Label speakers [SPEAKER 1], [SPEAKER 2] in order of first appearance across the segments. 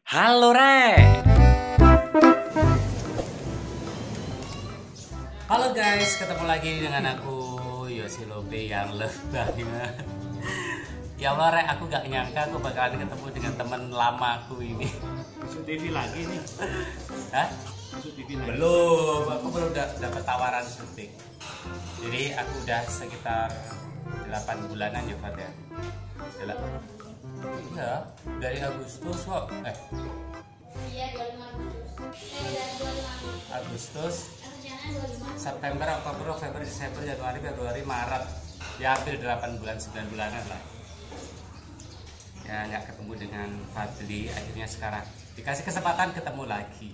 [SPEAKER 1] Halo Re. Halo guys, ketemu lagi dengan aku Yosilope yang lebahnya. Ya Allah Re, aku gak nyangka aku bakalan ketemu dengan teman lama aku ini.
[SPEAKER 2] Masuk TV lagi nih.
[SPEAKER 1] Hah?
[SPEAKER 2] Masuk TV lagi.
[SPEAKER 1] Belum, aku belum dapat tawaran syuting. Jadi aku udah sekitar 8 bulanan ya Fat ya. Iya, dari Agustus kok.
[SPEAKER 3] Iya, 25
[SPEAKER 1] Agustus,
[SPEAKER 3] Rencananya 25.
[SPEAKER 1] September, Oktober, November, Desember, Januari, Februari, Maret. Ya hampir 8 bulan, 9 bulanan lah. Ya nggak ketemu dengan Fadli, akhirnya sekarang dikasih kesempatan ketemu lagi.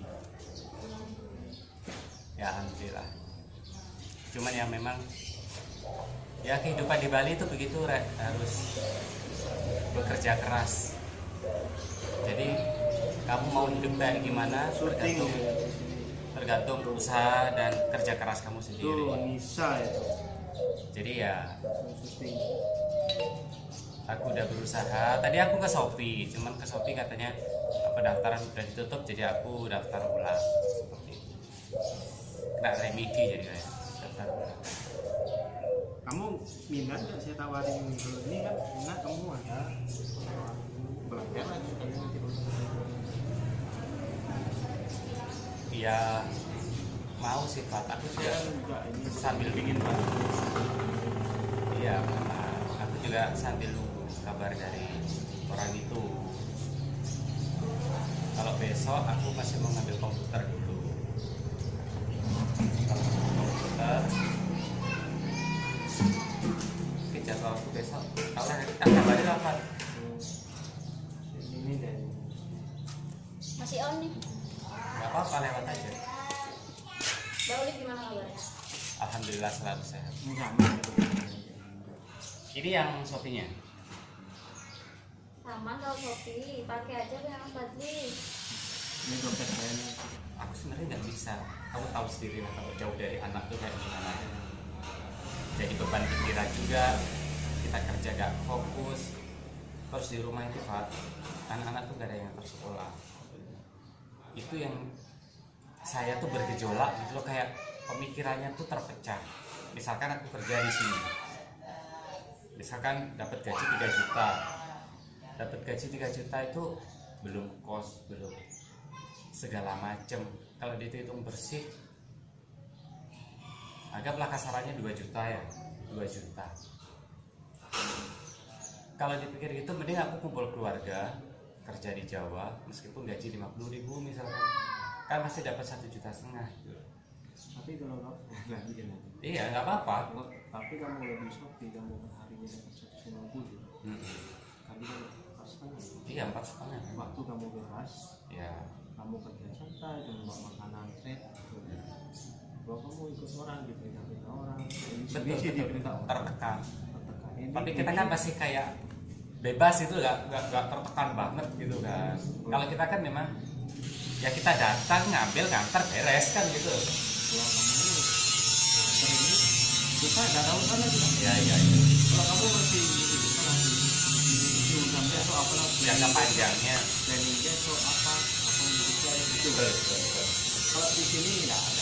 [SPEAKER 1] Ya alhamdulillah. Cuman ya memang ya kehidupan di Bali itu begitu Rek, harus bekerja keras. Jadi kamu mau hidup kayak gimana tergantung usaha dan kerja keras kamu
[SPEAKER 2] Itu
[SPEAKER 1] sendiri.
[SPEAKER 2] Nisa itu.
[SPEAKER 1] Jadi ya
[SPEAKER 2] Syuting.
[SPEAKER 1] aku udah berusaha. Tadi aku ke Shopee, cuman ke Shopee katanya pendaftaran udah ditutup, jadi aku daftar ulang seperti itu. Kena remedi jadi kayak daftar ulang.
[SPEAKER 2] Kamu minat nggak saya tawarin kalau ini kan minat kamu ada belajar lagi kamu nanti
[SPEAKER 1] Ya mau sih Pak, aku juga
[SPEAKER 2] juga ini
[SPEAKER 1] sambil bikin Pak. Iya, aku juga sambil nunggu kabar dari orang itu. Kalau besok aku masih mau ngambil komputer dulu. Kalau komputer, oke jadwal aku besok. Kalau kita kabarin apa?
[SPEAKER 2] ini dan
[SPEAKER 3] Masih on nih.
[SPEAKER 1] Gak apa-apa lewat aja.
[SPEAKER 3] Bauli gimana kabarnya?
[SPEAKER 1] Alhamdulillah selalu sehat.
[SPEAKER 2] ini sama gitu.
[SPEAKER 1] Ini yang Shopee-nya.
[SPEAKER 3] Sama kalau Shopee, pakai aja dengan Mas Fadli.
[SPEAKER 2] Ini dompet saya nih.
[SPEAKER 1] Aku sebenarnya nggak bisa. Kamu tahu sendiri lah kalau jauh dari anak tuh kayak gimana. Jadi beban pikiran juga. Kita kerja gak fokus. Terus di rumah itu Fat, anak-anak tuh gak ada yang tersekolah. Itu yang saya tuh bergejolak gitu loh, kayak pemikirannya tuh terpecah. Misalkan aku kerja di sini, misalkan dapat gaji 3 juta, dapat gaji 3 juta itu belum kos, belum segala macem. Kalau dihitung bersih, anggaplah kasarannya 2 juta ya, 2 juta. Kalau dipikir gitu, mending aku kumpul keluarga kerja di Jawa, meskipun gaji 50.000 misalkan, kan masih dapat 1,5 juta gitu.
[SPEAKER 2] Tapi kalau kamu lagi kan
[SPEAKER 1] Iya, nggak apa-apa.
[SPEAKER 2] tapi kamu lebih Shopee kamu harinya dapat 150 kali kan pas setengah.
[SPEAKER 1] Iya, 4,5.
[SPEAKER 2] Waktu kamu bebas
[SPEAKER 1] Ya,
[SPEAKER 2] kamu kerja santai cuma bawa makanan set kalau kamu ikut orang diperintah orang
[SPEAKER 1] betul,
[SPEAKER 2] sih
[SPEAKER 1] betul.
[SPEAKER 2] diperintah orang
[SPEAKER 1] Tertekan.
[SPEAKER 2] Ini-
[SPEAKER 1] Tapi kita kan masih kayak bebas itu, nggak tertekan banget gitu kan. Kalau kita kan memang ya kita datang ngambil nganter beres kan gitu.
[SPEAKER 2] kalau kamu ini nganter ini susah nggak tahu sana juga
[SPEAKER 1] Ya, ya, ya.
[SPEAKER 2] kalau kamu masih sampai atau apa lah
[SPEAKER 1] Jangka panjangnya.
[SPEAKER 2] planningnya atau apa menurutnya itu
[SPEAKER 1] Betul, betul, betul.
[SPEAKER 2] kalau di sini nggak ada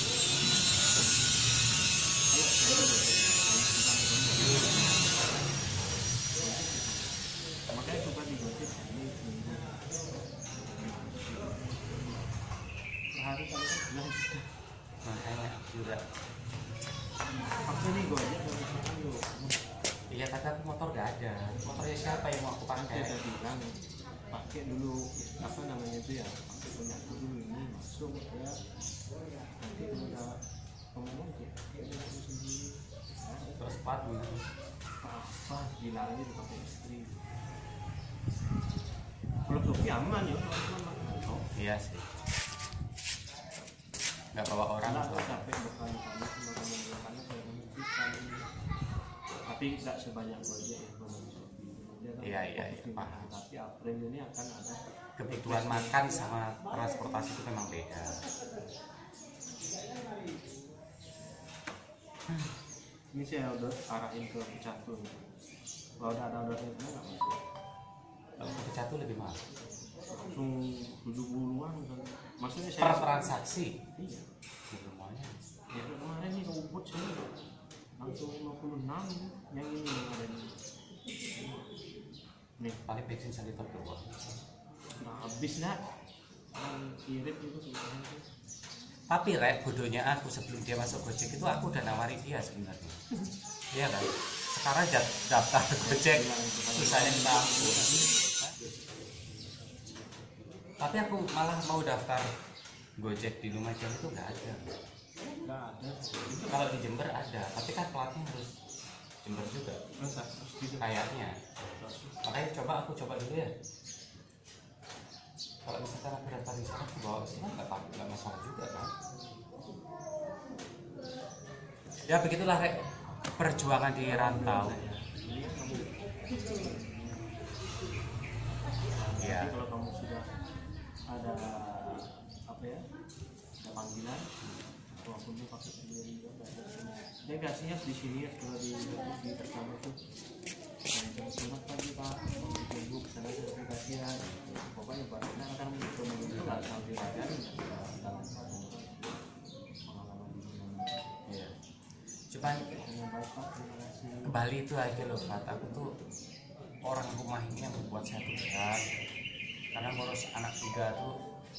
[SPEAKER 2] makanya coba digosip ini minggu sehari kali kan bulan
[SPEAKER 1] Makanya juga.
[SPEAKER 2] maksudnya nih gue aja kalau misalkan lu
[SPEAKER 1] Iya, tapi aku motor gak ada. Motornya siapa yang mau aku
[SPEAKER 2] saya
[SPEAKER 1] pakai?
[SPEAKER 2] udah bilang pakai dulu apa namanya itu ya pakai punya aku dulu ini masuk ya nanti kalau udah kamu aja pakai aku sendiri
[SPEAKER 1] Terus sepatu.
[SPEAKER 2] apa bilang aja dipakai istri kalau Sofi aman ya teman-teman oh
[SPEAKER 1] Iya sih. Nggak bawa orang.
[SPEAKER 2] karena aku
[SPEAKER 1] soalnya.
[SPEAKER 2] capek berkali-kali sama kamu bilang karena saya memikirkan tapi tidak sebanyak Gojek ya kalau Sofi dia kan
[SPEAKER 1] Iya, iya,
[SPEAKER 2] fokus
[SPEAKER 1] iya,
[SPEAKER 2] di
[SPEAKER 1] paham.
[SPEAKER 2] makan, tapi April ini akan ada
[SPEAKER 1] Kebutuhan makan sama transportasi itu memang beda.
[SPEAKER 2] ini saya udah arahin ke Pecatur kalau udah ada ordernya nggak masuk
[SPEAKER 1] Kalau ke Catu lebih mahal.
[SPEAKER 2] langsung Maksudnya
[SPEAKER 1] per transaksi.
[SPEAKER 2] iya.
[SPEAKER 1] Lumayan.
[SPEAKER 2] Ya kemarin nih rumput sini langsung 56 yang ini yang ada nih. Nih
[SPEAKER 1] Paling bensin 1 liter doang.
[SPEAKER 2] nah, habis nak yang irit itu kemarin tuh.
[SPEAKER 1] Tapi Rek, bodohnya aku sebelum dia masuk Gojek itu aku udah nawari dia sebenarnya. Iya kan? Sekarang daftar Gojek susahnya minta ampun. Tapi aku malah mau daftar Gojek di Lumajang itu nggak ada.
[SPEAKER 2] Nggak ada.
[SPEAKER 1] Kalau di Jember ada, tapi kan platnya harus Jember juga.
[SPEAKER 2] Masa harus gitu.
[SPEAKER 1] Kayaknya. Makanya aku coba dulu ya. Kalau misalkan aku daftar di sana, aku bawa ke sini nggak masalah juga kan? Ya begitulah Rek, perjuangan di rantau. Ya.
[SPEAKER 2] Jadi kalau kamu sudah ada apa ya, ada panggilan, walaupun dia pakai sendiri juga nggak ada sini. Dia kasihnya di sini ya, kalau di pertama itu yang surat pagi pak, tunggu kesana saya kasih ya. Pokoknya barangnya akan menunjukkan sambil ada dalam pengalaman di sini.
[SPEAKER 1] Iya. Cuman
[SPEAKER 2] Dengan baik pak, terima kasih.
[SPEAKER 1] kembali itu aja loh Fat, aku tuh orang rumah ini yang membuat saya tuh berat karena ngurus anak 3 tuh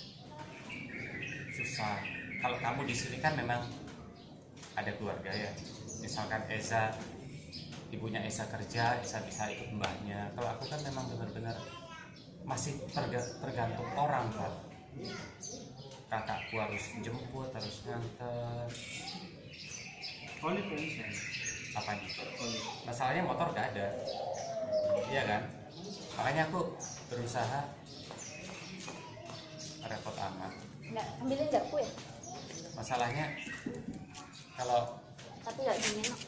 [SPEAKER 1] susah. Kalau kamu di sini kan memang ada keluarga ya, misalkan Eza, ibunya Eza kerja, Eza bisa ikut mbahnya. Kalau aku kan memang benar-benar masih tergantung orang Pak. Kakakku harus jemput, harus nganter.
[SPEAKER 2] Oleh bisa.
[SPEAKER 1] Apanya?
[SPEAKER 2] Oleh.
[SPEAKER 1] Masalahnya motor gak ada, iya kan? Makanya aku berusaha repot amat.
[SPEAKER 3] Nggak, ambilin garpu ya?
[SPEAKER 1] Masalahnya kalau
[SPEAKER 3] Tapi nggak gini enak.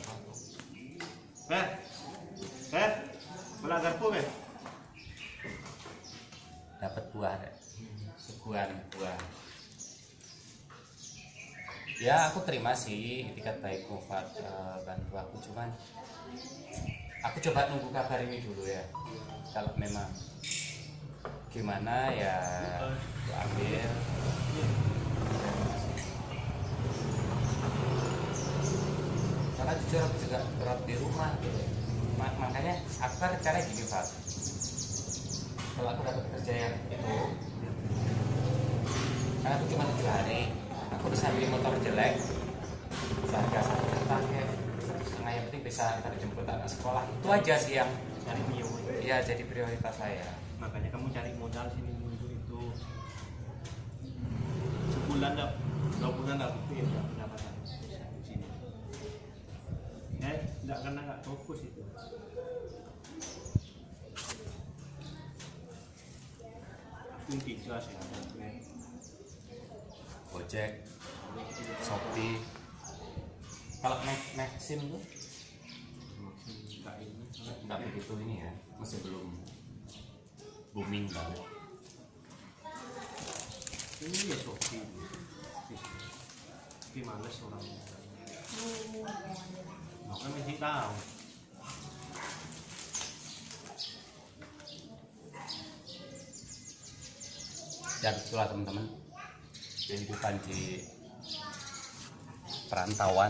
[SPEAKER 2] Bola garpu be.
[SPEAKER 1] dapat buah, suguhan buah. Ya aku terima sih itikat baik Fat, bantu aku, cuman aku coba nunggu kabar ini dulu ya. Kalau memang gimana ya aku ambil. Karena jujur aku juga berat di rumah gitu. Makanya aku kan rencana gini Fat, kalau aku dapat kerja yang itu, karena aku cuma 7 hari, aku bisa beli motor jelek seharga 1 juta kayak 1,5, yang penting bisa antar jemput anak sekolah. Itu aja sih yang
[SPEAKER 2] Cari mio.
[SPEAKER 1] ya jadi prioritas saya.
[SPEAKER 2] Makanya kamu cari modal sini dulu itu. Sebulan dah, 2 bulan dah itu ya pendapatan di sini. Enggak karena nggak fokus itu. Mungkin jelas ya.
[SPEAKER 1] Gojek, Shopee. Kalau Maxim tuh
[SPEAKER 2] Enggak ini.
[SPEAKER 1] nggak begitu ini ya, masih belum booming banget.
[SPEAKER 2] Ini ya Shopee. Tapi males orangnya. Makanya masih tahu.
[SPEAKER 1] Ya itulah teman-teman, kehidupan di perantauan.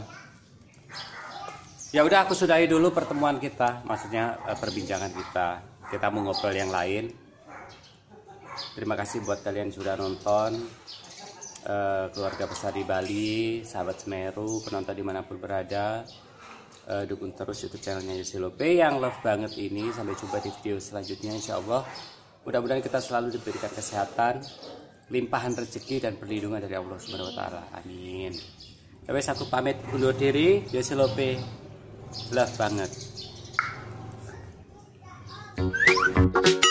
[SPEAKER 1] Ya udah, aku sudahi dulu pertemuan kita, maksudnya perbincangan kita. Kita mau ngobrol yang lain. Terima kasih buat kalian sudah nonton, keluarga besar di Bali, sahabat Semeru, penonton dimanapun berada. Dukung terus YouTube channelnya Yosilope yang love banget ini. Sampai jumpa di video selanjutnya, insya Allah. Mudah-mudahan kita selalu diberikan kesehatan, limpahan rezeki dan perlindungan dari Allah Subhanahu wa taala. Amin. Ya wes, aku pamit undur diri. Yosilope love banget.